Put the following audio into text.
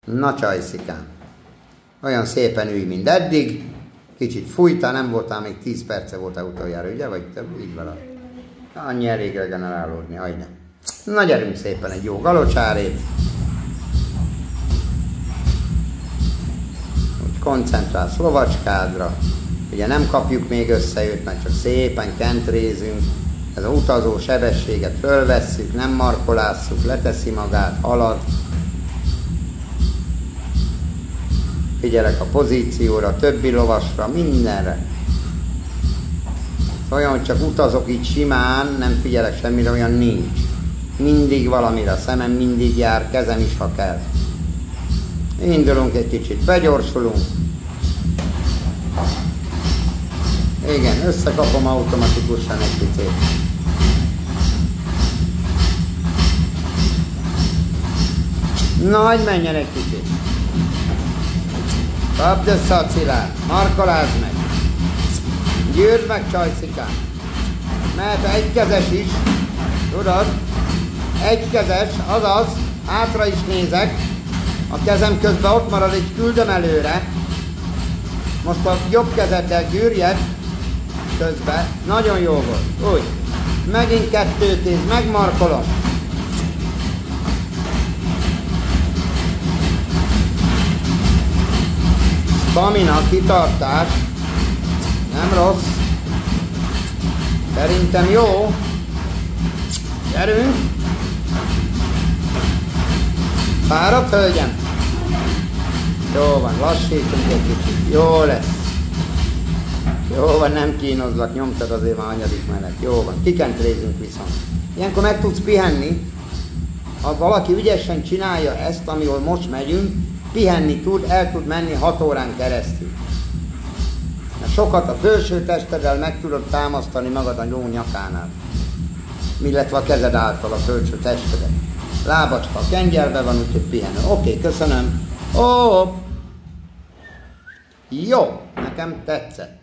Na csajszikám, olyan szépen ülj, mint eddig. Kicsit fújtál, nem voltál még 10 perce voltál utoljára, ugye? Vagy te így valami. Annyi elég regenerálódni, hagyj nem. Na gyerünk szépen egy jó galocsárét. Úgy koncentrálsz lovacskádra. Ugye nem kapjuk még össze őt, mert csak szépen kentrézünk. Ez az utazó sebességet fölvesszük, nem markolásszuk, leteszi magát, halad. Figyelek a pozícióra, többi lovasra, mindenre. Olyan, hogy csak utazok így simán, nem figyelek semmire, olyan nincs. Mindig valamire, a szemem mindig jár, kezem is, ha kell. Indulunk egy kicsit, begyorsulunk. Igen, összekapom automatikusan egy picit. Na, hogy menjen egy kicsit. Kapd össze a cilát, markolázd meg. Gyűrd meg, csajszikám. Mehet egykezes is, tudod? Egykezes, azaz, hátra is nézek. A kezem közben ott marad, egy küldöm előre. Most a jobb kezeddel gyűrjed közben. Nagyon jó volt. Úgy. Megint 2-10, megmarkolom. Stamina, kitartás. Nem rossz. Szerintem jó. Gyerünk. Fáradt, hölgyem? Jó van, lassítsunk egy kicsit. Jó lesz. Jó van, nem kínozlak, nyomtad azért már anyadik menet. Jó van, kikentrézünk viszont. Ilyenkor meg tudsz pihenni. Ha valaki ügyesen csinálja ezt, amiről most megyünk, pihenni tud, el tud menni 6 órán keresztül. Mert sokat a felső testeddel meg tudod támasztani magad a ló nyakánál. Illetve a kezed által a felső testedet. Lábacska a kengyelbe van, úgyhogy pihenő. Oké, köszönöm. Ó! Jó, nekem tetszett.